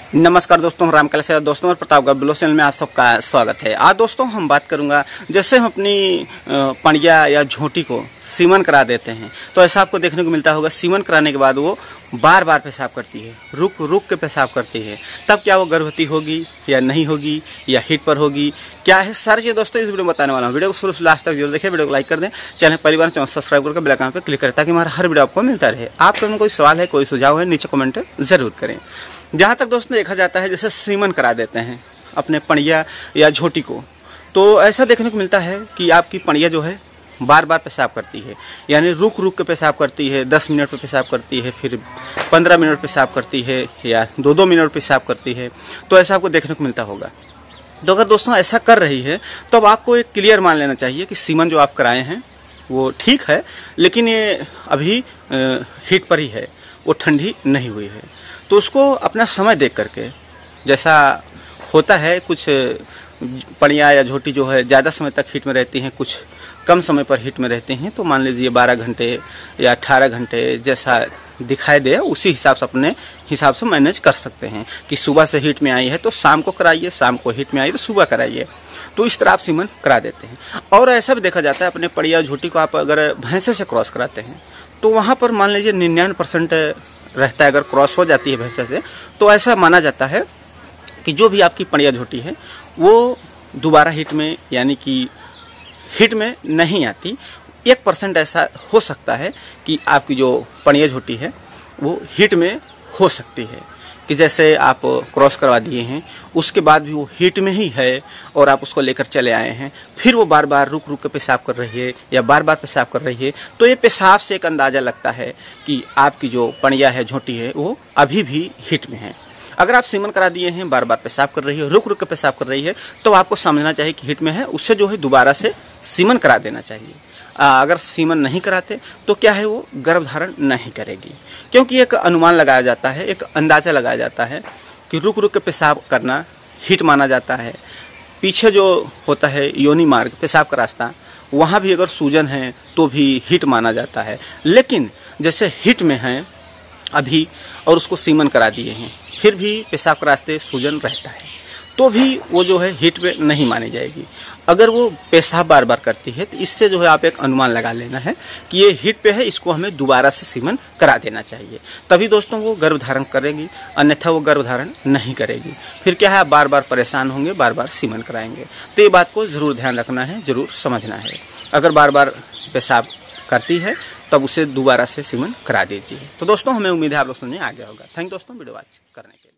नमस्कार दोस्तों, राम कलश दोस्तों और प्रतापगढ़ ब्लॉग चैनल में आप सबका स्वागत है। आज दोस्तों हम बात करूंगा, जैसे हम अपनी पणिया या झोटी को सीमन करा देते हैं तो ऐसा आपको देखने को मिलता होगा। सीमन कराने के बाद वो बार बार पेशाब करती है, रुक रुक के पेशाब करती है। तब क्या वो गर्भवती होगी या नहीं होगी या हिट पर होगी, क्या है सारी चीज़ दोस्तों इस वीडियो में बताने वाला हूँ। वीडियो को शुरू से लास्ट तक जरूर देखें, वीडियो को लाइक कर दें, चैनल परिवार चैनल सब्सक्राइब करके बेल आइकन पर क्लिक करें ताकि हमारा हर वीडियो आपको मिलता रहे। आपके में कोई सवाल है, कोई सुझाव है, नीचे कमेंट जरूर करें। जहाँ तक दोस्तों देखा जाता है, जैसे सीमन करा देते हैं अपने पणिया या झोटी को, तो ऐसा देखने को मिलता है कि आपकी पणिया जो है बार बार पेशाब करती है, यानी रुक रुक के पेशाब करती है। 10 मिनट पे पेशाब करती है, फिर 15 मिनट पेशाब करती है या 2-2 मिनट पेशाब करती है। तो ऐसा आपको देखने को मिलता होगा। तो अगर दोस्तों ऐसा कर रही है तो अब आपको एक क्लियर मान लेना चाहिए कि सीमन जो आप कराए हैं वो ठीक है, लेकिन ये अभी हीट पर ही है, वो ठंडी नहीं हुई है। तो उसको अपना समय देख करके, जैसा होता है कुछ पणिया या झोटी जो है ज़्यादा समय तक हीट में रहती हैं, कुछ कम समय पर हीट में रहते हैं, तो मान लीजिए 12 घंटे या 18 घंटे जैसा दिखाई दे उसी हिसाब से अपने हिसाब से मैनेज कर सकते हैं कि सुबह से हीट में आई है तो शाम को कराइए, शाम को हीट में आई तो सुबह कराइए। तो इस तरह आप सीमन करा देते हैं। और ऐसा भी देखा जाता है, अपने पणिया झोटी को आप अगर भैंसे से क्रॉस कराते हैं तो वहाँ पर मान लीजिए 99% रहता है। अगर क्रॉस हो जाती है भैंसे से तो ऐसा माना जाता है कि जो भी आपकी पणिया झोटी है वो दोबारा हीट में, यानी कि हीट में नहीं आती। 1% ऐसा हो सकता है कि आपकी जो पणिया झोटी है वो हीट में हो सकती है, कि जैसे आप क्रॉस करवा दिए हैं उसके बाद भी वो हीट में ही है और आप उसको लेकर चले आए हैं, फिर वो बार बार रुक रुक के पेशाब कर रही है या बार बार पेशाब कर रही है, तो ये पेशाब से एक अंदाज़ा लगता है कि आपकी जो पणिया है, झोटी है, वो अभी भी हीट में है। अगर आप सीमन करा दिए हैं, बार बार पेशाब कर रही है, रुक रुक के पेशाब कर रही है, तो आपको समझना चाहिए कि हीट में है, उससे जो है दोबारा से सीमन करा देना चाहिए। अगर सीमन नहीं कराते तो क्या है, वो गर्भधारण नहीं करेगी, क्योंकि एक अनुमान लगाया जाता है, एक अंदाज़ा लगाया जाता है कि रुक रुक के पेशाब करना हीट माना जाता है। पीछे जो होता है योनि मार्ग, पेशाब का रास्ता, वहाँ भी अगर सूजन है तो भी हीट माना जाता है। लेकिन जैसे हीट में है अभी और उसको सीमन करा दिए हैं, फिर भी पेशाब के रास्ते सूजन रहता है, तो भी वो जो है हीट पे नहीं मानी जाएगी। अगर वो पेशाब बार बार करती है तो इससे जो है आप एक अनुमान लगा लेना है कि ये हीट पे है, इसको हमें दोबारा से सीमन करा देना चाहिए, तभी दोस्तों वो गर्भधारण करेगी, अन्यथा वो गर्भधारण नहीं करेगी। फिर क्या है, आप बार बार परेशान होंगे, बार बार सीमन कराएंगे। तो ये बात को जरूर ध्यान रखना है, जरूर समझना है। अगर बार बार पेशाब करती है तब उसे दोबारा से सीमन करा दीजिए। तो दोस्तों हमें उम्मीद है आप लोग सुनने आ गया होगा। थैंक दोस्तों वीडियो वॉच करने के लिए।